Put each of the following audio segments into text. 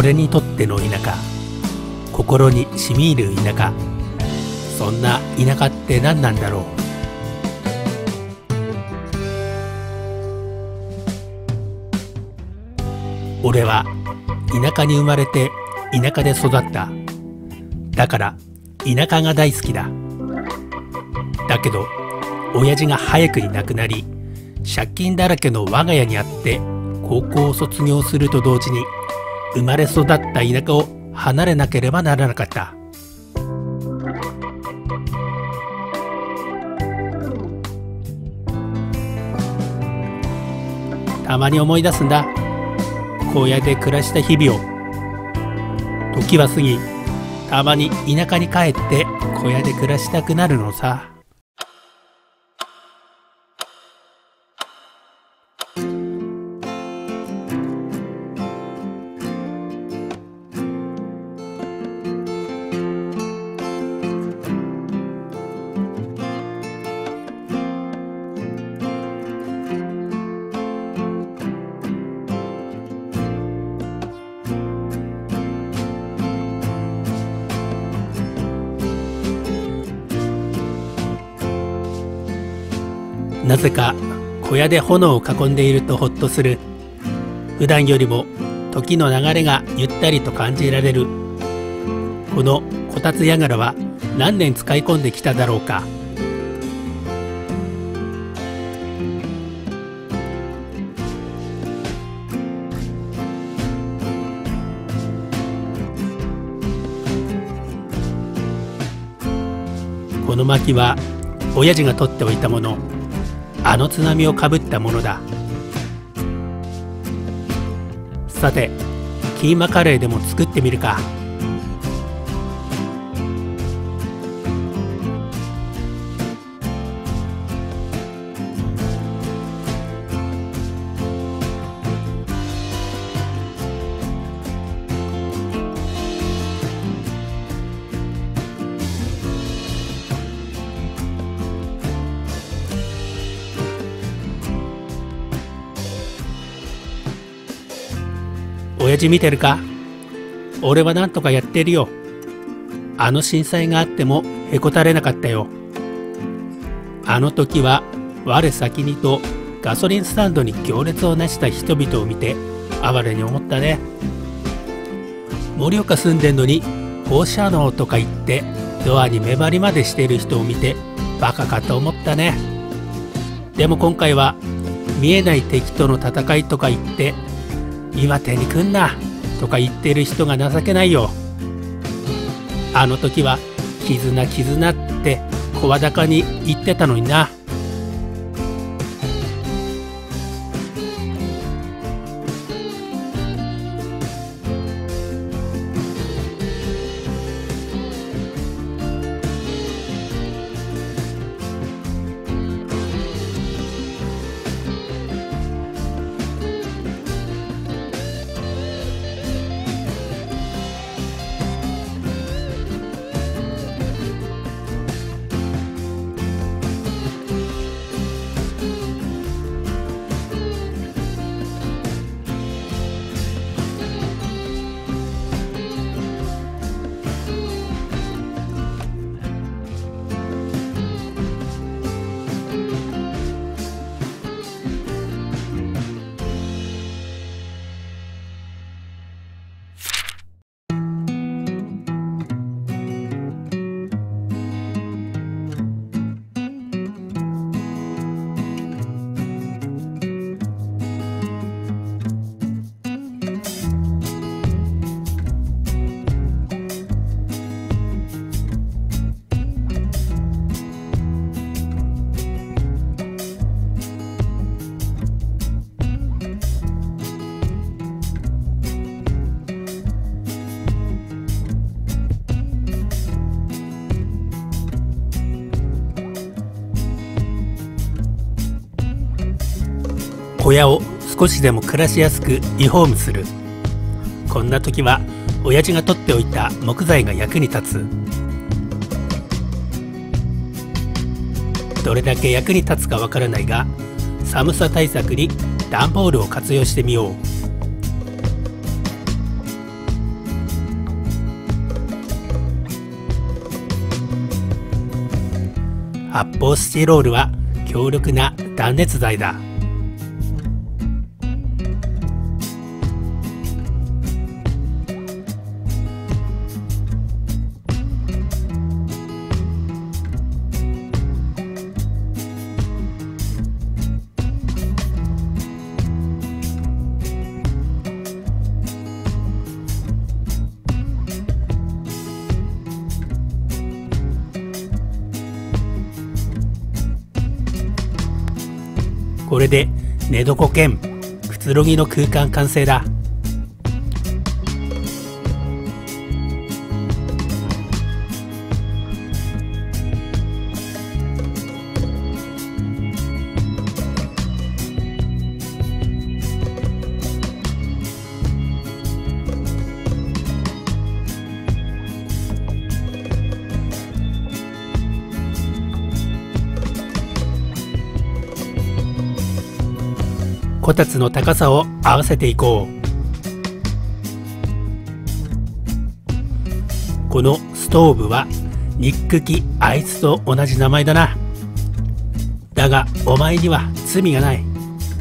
俺にとっての田舎、心にしみ入る田舎。そんな田舎って何なんだろう。俺は田舎に生まれて田舎で育った。だから田舎が大好きだ。だけど親父が早くに亡くなり、借金だらけの我が家にあって高校を卒業すると同時に生まれ育った田舎を離れなければならなかった。たまに思い出すんだ、荒野で暮らした日々を。時は過ぎ、たまに田舎に帰って小屋で暮らしたくなるのさ。なぜか小屋で炎を囲んでいるとほっとする。普段よりも時の流れがゆったりと感じられる。このこたつ櫓は何年使い込んできただろうか。この薪は親父が取っておいたもの。あの津波をかぶったものだ。さて、キーマカレーでも作ってみるか。親父見てるか？俺はなんとかやってるよ。あの震災があってもへこたれなかったよ。あの時は我先にとガソリンスタンドに行列をなした人々を見て哀れに思ったね。盛岡住んでんのに放射能とか言ってドアに目張りまでしている人を見てバカかと思ったね。でも今回は見えない敵との戦いとか言って岩手に来んなとか言ってる人が情けないよ。あの時は絆絆って声高に言ってたのにな。小屋を少しでも暮らしやすくリフォームする。こんな時は親父が取っておいた木材が役に立つ。どれだけ役に立つかわからないが、寒さ対策に段ボールを活用してみよう。 発泡スチロールは強力な断熱材だ。これで寝床兼くつろぎの空間完成だ。こたつの高さを合わせていこう。このストーブはニック機あいつと同じ名前だな。だがお前には罪がない。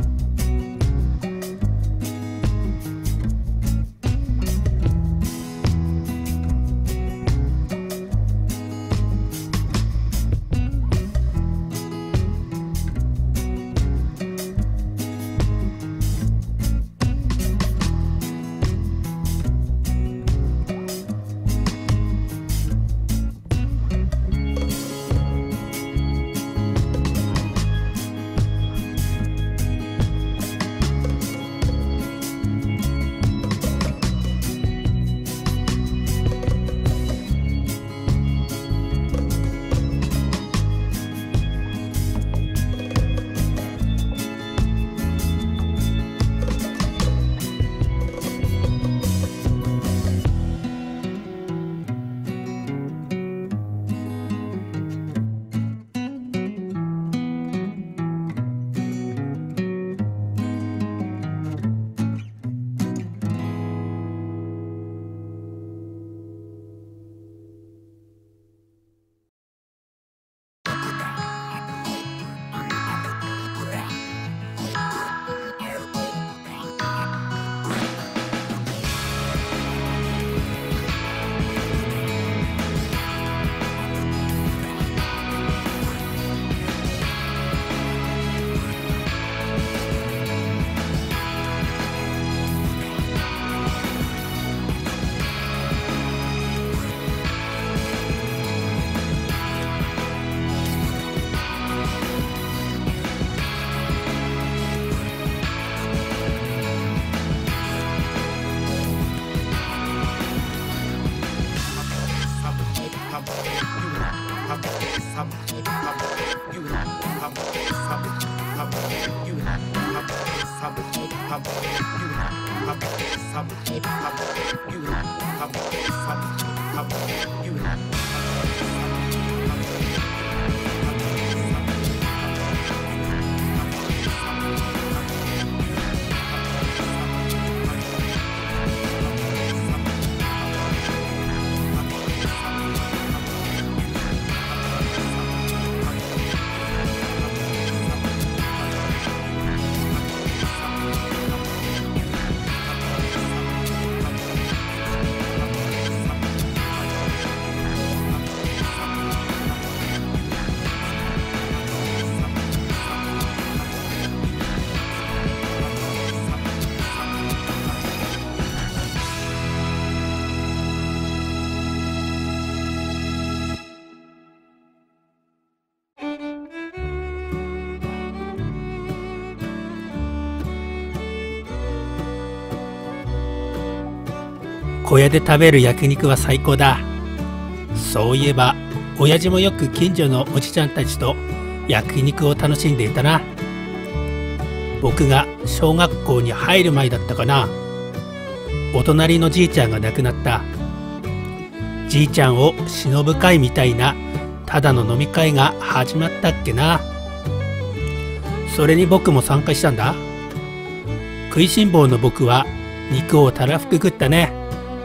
小屋で食べる焼肉は最高だ。そういえば親父もよく近所のおじちゃんたちと焼肉を楽しんでいたな。僕が小学校に入る前だったかな。お隣のじいちゃんが亡くなった。じいちゃんを偲ぶ会みたいなただの飲み会が始まったっけな。それに僕も参加したんだ。食いしん坊の僕は肉をたらふく食ったね。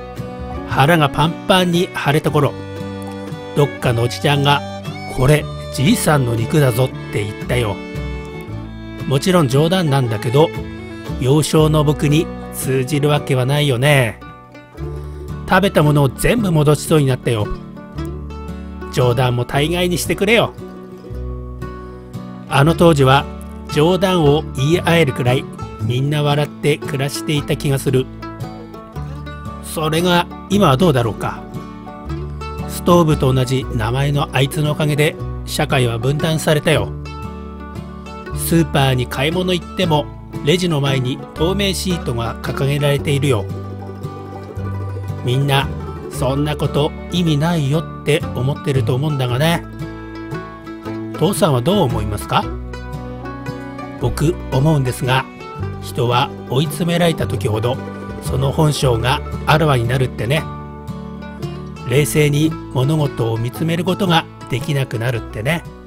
腹がパンパンに腫れた頃、どっかのおじちゃんが「これじいさんの肉だぞって言ったよ。もちろん冗談なんだけど、幼少の僕に通じるわけはないよね。食べたものを全部戻しそうになったよ。冗談も大概にしてくれよ。あの当時は冗談を言い合えるくらいみんな笑って暮らしていた気がする。それが今はどうだろうか。ストーブと同じ名前のあいつのおかげで社会は分断されたよ。スーパーに買い物行ってもレジの前に透明シートが掲げられているよ。みんなそんなこと意味ないよって思ってると思うんだがね。父さんはどう思いますか？僕思うんですが、人は追い詰められた時ほどその本性があらわになるってね。冷静に物事を見つめることができなくなるってね。